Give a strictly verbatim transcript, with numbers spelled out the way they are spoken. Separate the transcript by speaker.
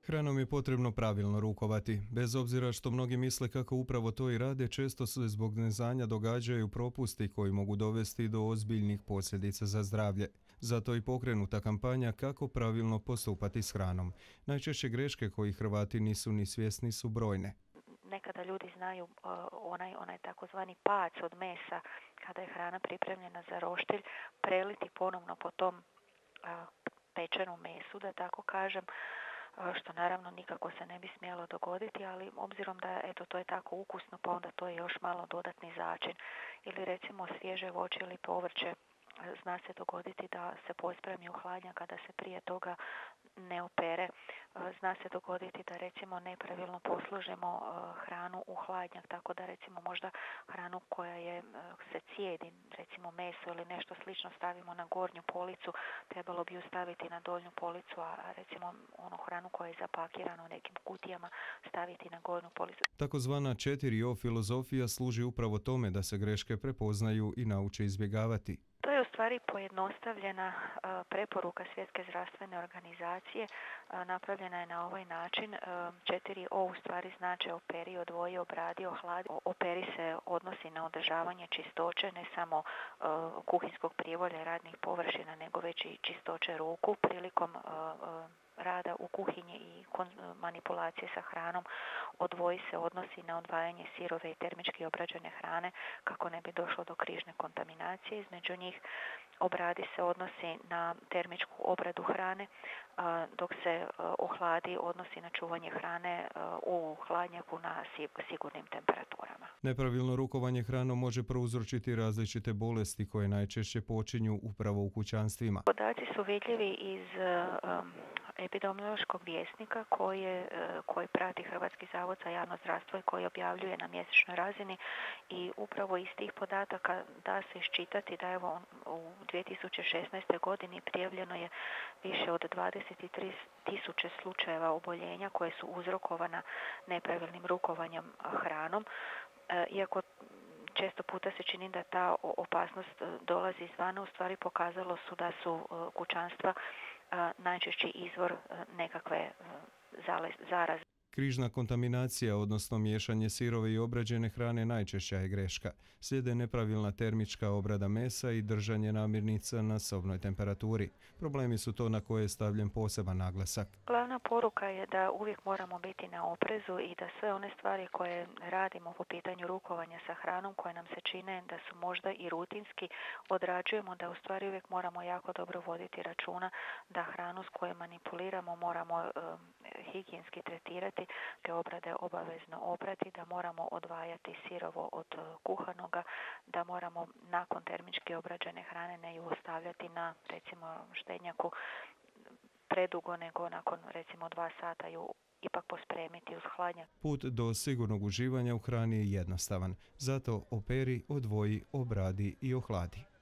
Speaker 1: Hranom je potrebno pravilno rukovati. Bez obzira što mnogi misle kako upravo to i rade, često se zbog neznanja događaju propusti koji mogu dovesti do ozbiljnih posljedica za zdravlje. Zato i pokrenuta kampanja kako pravilno postupati s hranom. Najčešće greške koji Hrvati nisu ni svjesni su brojne.
Speaker 2: Nekada ljudi znaju uh, onaj, onaj takozvani pac od mesa kada je hrana pripremljena za roštilj preliti ponovno po tom uh, pečenom mesu, da tako kažem, što naravno nikako se ne bi smjelo dogoditi, ali obzirom da eto to je tako ukusno, pa onda to je još malo dodatni začin. Ili recimo svježe voće ili povrće, zna se dogoditi da se pospremi u hladnjak kada se prije toga ne opere. Zna se dogoditi da recimo nepravilno poslužimo hranu u hladnjak, tako da recimo možda hranu koja je se cijedi, recimo meso ili nešto slično stavimo na gornju policu, trebalo bi ju staviti na donju policu, a recimo onu hranu koja je zapakirana u nekim kutijama staviti na gornju policu.
Speaker 1: Takozvana četiri O filozofija služi upravo tome da se greške prepoznaju i nauče izbjegavati.
Speaker 2: To je u stvari pojednostavljena preporuka Svjetske zdravstvene organizacije, napravljena je na ovaj način. četiri O u stvari znači operi, odvoji, obradi, ohladi. Operi se odnosi na održavanje čistoće, ne samo kuhinskog privolja i radnih površina, nego već i čistoće ruku prilikom rada u kuhinji i manipulacije sa hranom. Odvoji se odnosi na odvajanje sirove i termički obrađene hrane kako ne bi došlo do križne kontaminacije između njih. Obradi se odnosi na termičku obradu hrane, dok se ohladi odnosi na čuvanje hrane u hladnjaku na sigurnim temperaturama.
Speaker 1: Nepravilno rukovanje hranom može prouzročiti različite bolesti koje najčešće počinju upravo u kućanstvima.
Speaker 2: Podaci su vidljivi iz um, epidemiološkog vjesnika koji, koji prati Hrvatski zavod za javno zdravstvo i koji objavljuje na mjesečnoj razini, i upravo iz tih podataka da se iščitati da evo u dvije tisuće šesnaestoj. godini prijavljeno je više od dvadeset tri tisuće slučajeva oboljenja koje su uzrokovana nepravilnim rukovanjem hranom. Iako često puta se čini da ta opasnost dolazi izvana, u stvari pokazalo su da su kućanstva najčešći izvor nekakve zaraze.
Speaker 1: Križna kontaminacija, odnosno miješanje sirove i obrađene hrane, najčešća je greška. Slijede nepravilna termička obrada mesa i držanje namirnica na sobnoj temperaturi. Problemi su to na koje je stavljen poseban naglasak.
Speaker 2: Glavna poruka je da uvijek moramo biti na oprezu i da sve one stvari koje radimo po pitanju rukovanja sa hranom, koje nam se čine da su možda i rutinski, odrađujemo, da u stvari uvijek moramo jako dobro voditi računa da hranu s kojom manipuliramo moramo um, higijenski tretirati, te obrade obavezno obrati, da moramo odvajati sirovo od kuhanoga, da moramo nakon termički obrađene hrane ne ju ostavljati na recimo štednjaku predugo, nego nakon recimo dva sata ju ipak pospremiti uz hladnjak.
Speaker 1: Put do sigurnog uživanja u hrani je jednostavan, zato operi, odvoji, obradi i ohladi.